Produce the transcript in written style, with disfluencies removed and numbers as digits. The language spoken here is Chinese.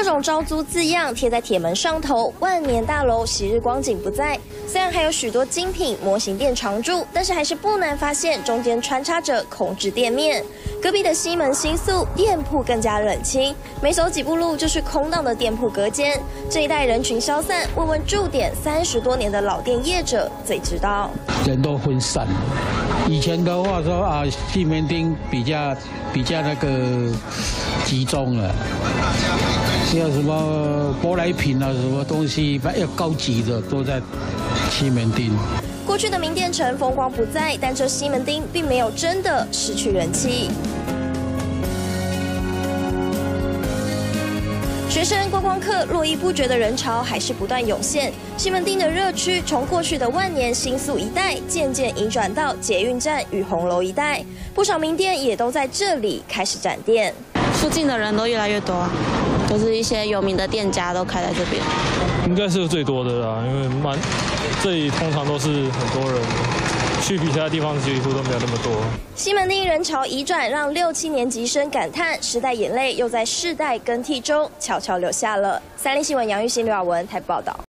各种招租字样贴在铁门上头，万年大楼昔日光景不再。虽然还有许多精品模型店常驻，但是还是不难发现中间穿插着空置店面。隔壁的西门新宿店铺更加冷清，没走几步路就是空荡的店铺隔间。这一带人群消散，问问驻点30多年的老店业者最知道。 人都分散，以前的话说啊，西门町比较那个集中了。 要什么舶来品啊，什么东西要高级的都在西门町。 过去的名店城风光不再，但这西门町并没有真的失去人气。学生、观光客络绎不绝的人潮还是不断涌现。西门町的热区从过去的万年新宿一带，渐渐移转到捷运站与红楼一带，不少名店也都在这里开始展店。 附近的人都越来越多。 就是一些有名的店家都开在这边， 应该是最多的啦，因为这里通常都是很多人，去比其他地方几乎都没有那么多。 西门町人潮移转，让6、7年级生感叹时代眼泪又在世代更替中悄悄流下了。3立新闻杨玉欣、刘雅文台报道。